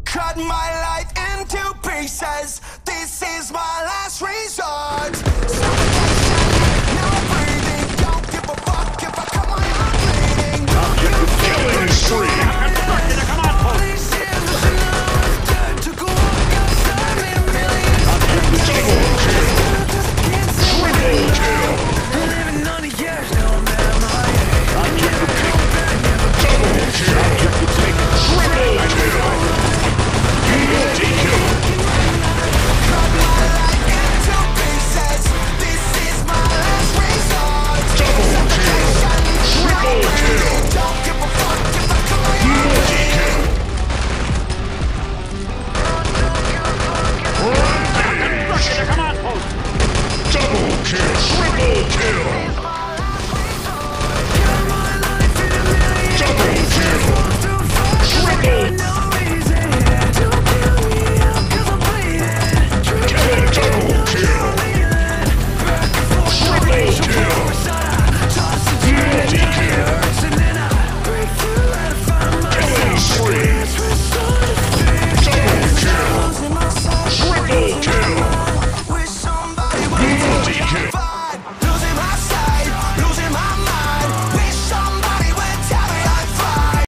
cut my life into pieces. This is my last resort. Suffocation, no breathing. Don't give a fuck if I cut my arm bleeding. Killing spree. Come on, folks. Double kill. Triple kill. Triple kill.